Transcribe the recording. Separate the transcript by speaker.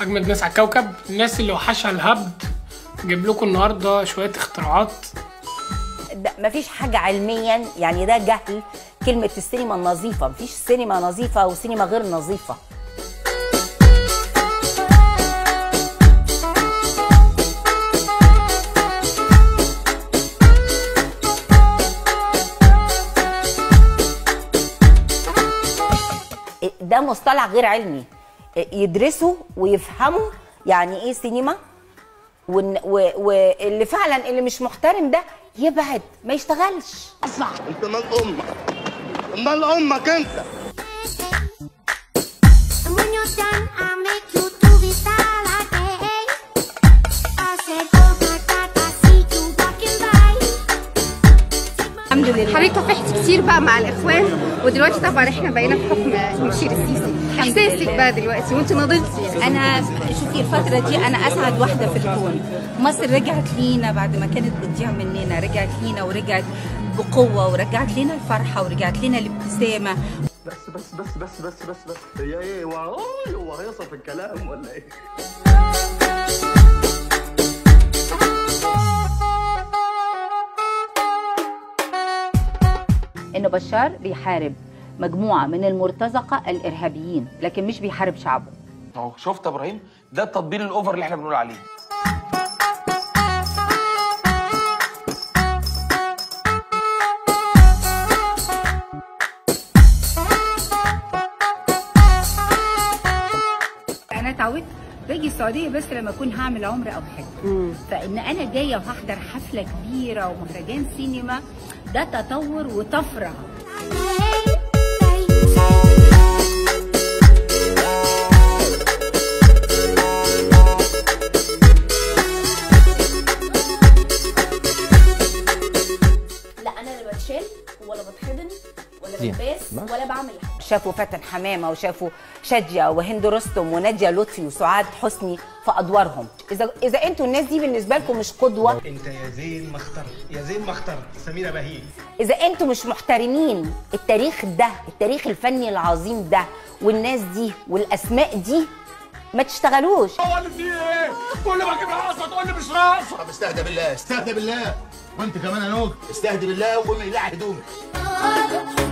Speaker 1: اجمد ناس على الكوكب، الناس اللي وحشها الهبد. جايب لكم النهارده شويه اختراعات.
Speaker 2: مفيش حاجه علميا، يعني ده جهل. كلمه السينما النظيفه، مفيش سينما نظيفه وسينما غير نظيفه. ده مصطلح غير علمي، يدرسوا ويفهموا يعني ايه سينما، واللي فعلا اللي مش محترم ده يبعد ما يشتغلش.
Speaker 3: صح، انت مال امك، مال امك انت.
Speaker 4: الحمد لله. حضرتك كافحت كتير بقى مع الاخوان، ودلوقتي طبعا احنا بقينا في حكم المشير السيسي. احساسك بقى دلوقتي وانت نضلتي؟ يعني
Speaker 5: انا شوفي الفتره دي انا اسعد واحده في الكون. مصر رجعت لينا بعد ما كانت بتضيع مننا، رجعت لينا ورجعت بقوه، ورجعت لينا الفرحه ورجعت لينا الابتسامه.
Speaker 3: بس هي ايه؟ هو هيصل في الكلام ولا ايه؟
Speaker 2: إن بشار بيحارب مجموعة من المرتزقة الإرهابيين، لكن مش بيحارب شعبه.
Speaker 6: اهو شفت يا ابراهيم، ده التطبيل الاوفر اللي احنا بنقول عليه.
Speaker 5: انا اتعودت باجي السعوديه بس لما اكون هعمل عمره او حاجه، فان انا جايه وهحضر حفله كبيره ومهرجان سينما، ده تطور وطفره.
Speaker 2: لا انا لا بتشال ولا بتحضن ولا بلباس ولا بعمل حاجه. شافوا فاتن حمامه وشافوا شاديه وهند رستم وناديه لطفي وسعاد حسني في ادوارهم. اذا انتوا الناس دي بالنسبه لكم مش قدوه،
Speaker 7: انت يا زين ما اخترت، يا زين ما اخترت سميرة بهيج.
Speaker 2: اذا انتوا مش محترمين التاريخ ده، التاريخ الفني العظيم ده والناس دي والاسماء دي، ما تشتغلوش.
Speaker 3: هو اللي فيه ايه؟ كل ما اجيب رقصه تقول لي مش رقصه. طب استهدى بالله، استهدى بالله، وانت كمان يا نور استهدى بالله وقومي اقلعي هدومك.